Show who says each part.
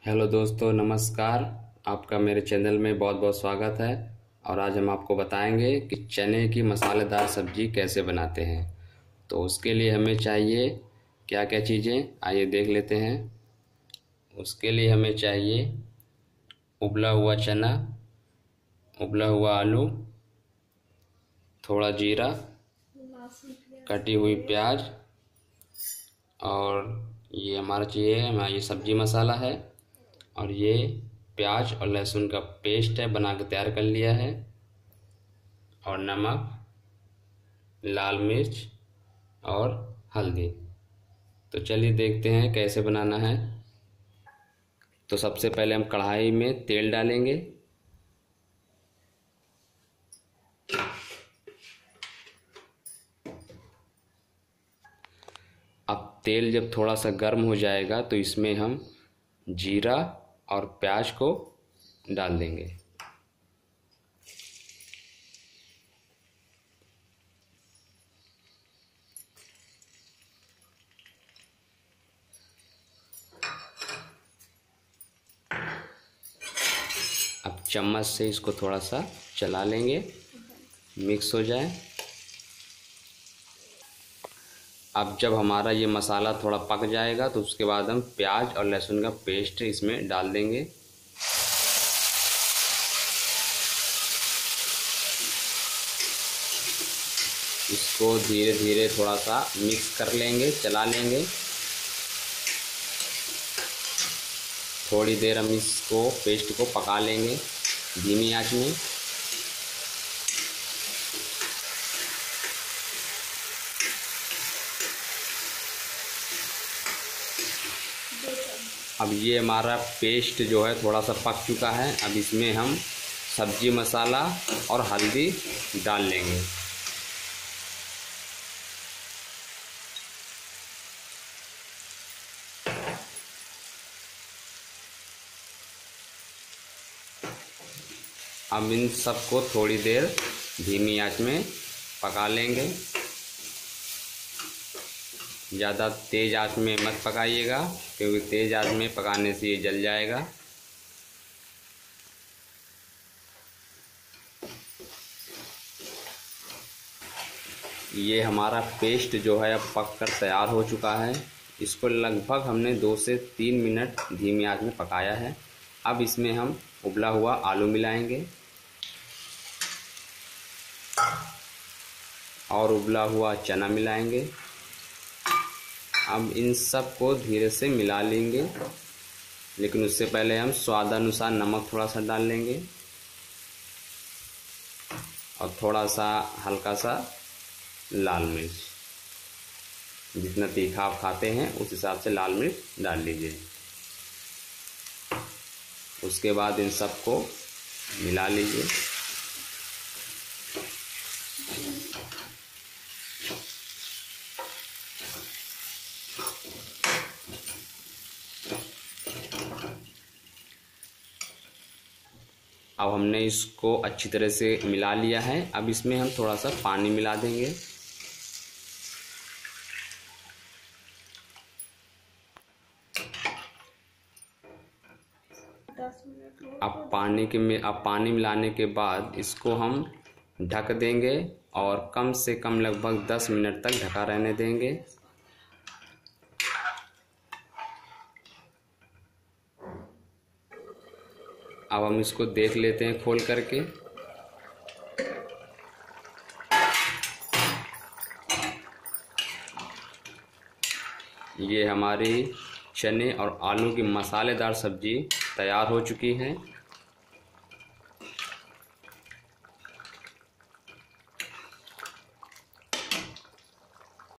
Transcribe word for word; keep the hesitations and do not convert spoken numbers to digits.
Speaker 1: Hello दोस्तों, नमस्कार। आपका मेरे चैनल में बहुत बहुत स्वागत है। और आज हम आपको बताएंगे कि चने की मसालेदार सब्जी कैसे बनाते हैं। तो उसके लिए हमें चाहिए क्या क्या चीज़ें, आइए देख लेते हैं। उसके लिए हमें चाहिए उबला हुआ चना, उबला हुआ आलू, थोड़ा जीरा, कटी हुई प्याज, और ये हमारा चाहिए हमारा ये सब्जी मसाला है, और ये प्याज और लहसुन का पेस्ट है, बना के तैयार कर लिया है, और नमक, लाल मिर्च और हल्दी। तो चलिए देखते हैं कैसे बनाना है। तो सबसे पहले हम कढ़ाई में तेल डालेंगे। अब तेल जब थोड़ा सा गर्म हो जाएगा तो इसमें हम जीरा और प्याज को डाल देंगे। अब चम्मच से इसको थोड़ा सा चला लेंगे, मिक्स हो जाए। अब जब हमारा ये मसाला थोड़ा पक जाएगा तो उसके बाद हम प्याज और लहसुन का पेस्ट इसमें डाल देंगे। इसको धीरे धीरे थोड़ा सा मिक्स कर लेंगे, चला लेंगे। थोड़ी देर हम इसको पेस्ट को पका लेंगे धीमी आंच में। अब ये हमारा पेस्ट जो है थोड़ा सा पक चुका है। अब इसमें हम सब्जी मसाला और हल्दी डाल लेंगे। अब इन सबको थोड़ी देर धीमी आंच में पका लेंगे। ज़्यादा तेज़ आंच में मत पकाइएगा, क्योंकि तेज़ आंच में पकाने से ये जल जाएगा। ये हमारा पेस्ट जो है अब पक कर तैयार हो चुका है। इसको लगभग हमने दो से तीन मिनट धीमी आंच में पकाया है। अब इसमें हम उबला हुआ आलू मिलाएंगे और उबला हुआ चना मिलाएंगे। अब इन सब को धीरे से मिला लेंगे, लेकिन उससे पहले हम स्वादानुसार नमक थोड़ा सा डाल लेंगे, और थोड़ा सा हल्का सा लाल मिर्च। जितना तीखा आप खाते हैं उस हिसाब से लाल मिर्च डाल लीजिए। उसके बाद इन सब को मिला लीजिए। अब हमने इसको अच्छी तरह से मिला लिया है। अब इसमें हम थोड़ा सा पानी मिला देंगे। अब पानी के में अब पानी मिलाने के बाद इसको हम ढक देंगे, और कम से कम लगभग दस मिनट तक ढका रहने देंगे। अब हम इसको देख लेते हैं खोल करके। ये हमारी चने और आलू की मसालेदार सब्जी तैयार हो चुकी है।